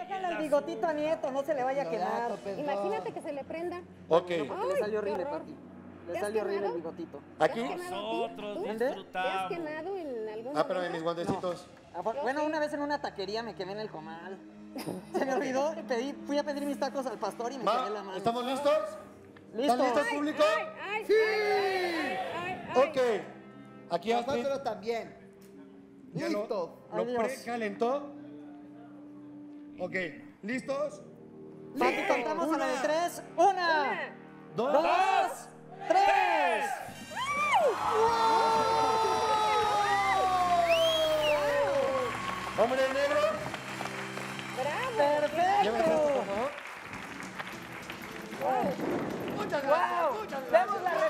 Déjale el bigotito a Nieto, no se le vaya a quemar. Imagínate que se le prenda. Ok. Le salió horrible, horror. Pati. Le ¿Te has salió horrible el quemado? bigotito. ¿Aquí? Nosotros ¿Te has disfrutamos. quemado en algún Ah, pero momento? mis guantecitos. Bueno, una vez en una taquería me quemé en el comal. Se me olvidó, fui a pedir mis tacos al pastor y me quemé la Va, mano. ¿estamos listos? ¿Listos? ¿Están listos, público? ¡Sí! Ok. Aquí Astrid. Nosotros también. Ya Listo. Lo Adiós. precalentó. Ok. ¿Listos? Pati, contamos a la de 3. 1, 2, 3. Hombre negro. Llévame esto, por ¡Perfecto! favor. Muchas gracias. ¡Wow! Muchas Vemos gracias. la